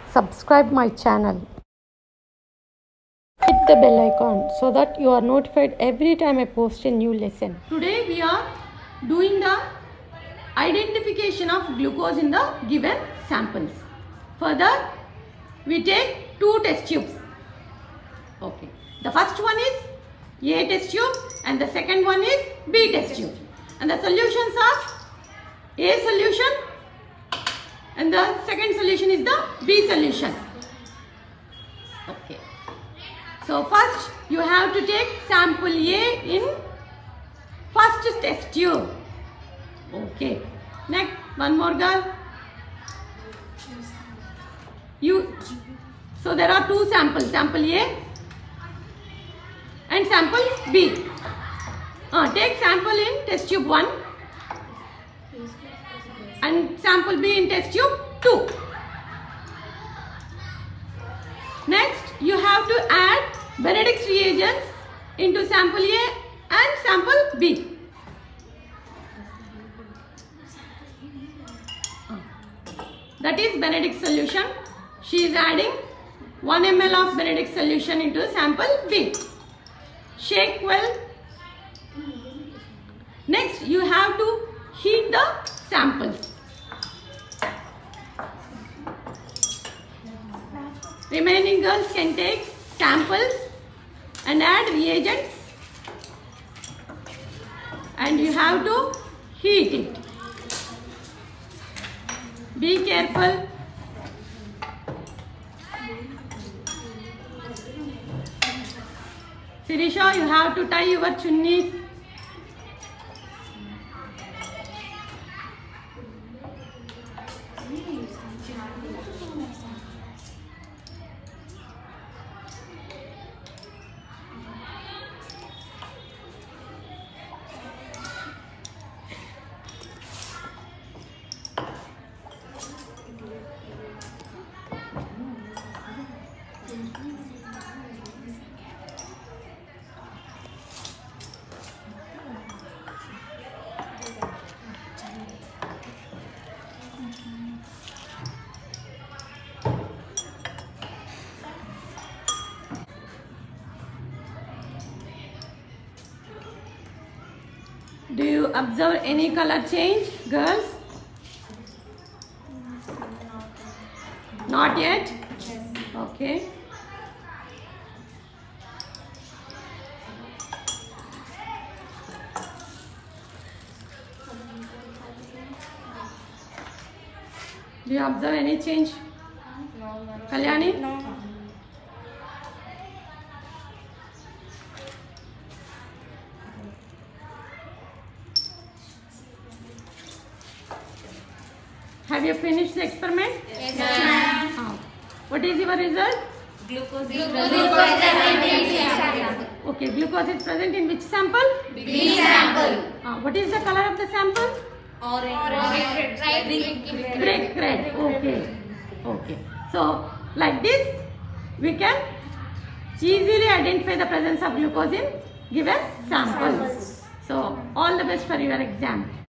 subscribe my channel. Hit the bell icon so that you are notified every time I post a new lesson. Today we are doing the identification of glucose in the given samples. Further, we take two test tubes. Okay. The first one is A test tube and the second one is B test tube. And the solutions are A solution and the second solution is the B solution. Okay. So first you have to take sample A in first test tube. Okay. Next, one more girl. So there are two samples, sample A and sample B. Take sample in test tube 1 and sample B in test tube 2. Next, you have to add Benedict's reagents into sample A and sample B. That is Benedict's solution. She is adding 1 ml of Benedict's solution into sample B. Shake well. Next, you have to heat the samples. Remaining girls can take samples and add reagents, and you have to heat it. Be careful. Sirisha, you have to tie your chunnis. Do you observe any color change, girls? Not yet? Okay. Do you observe any change? No. Kalyani? No. Have you finished the experiment? Yes, ma'am. What is your result? Glucose is present in sample. Okay, glucose is present in which sample? B sample. What is the color of the sample? Orange. Brick red. Okay. So, like this, we can easily identify the presence of glucose in given samples. So, all the best for your exam.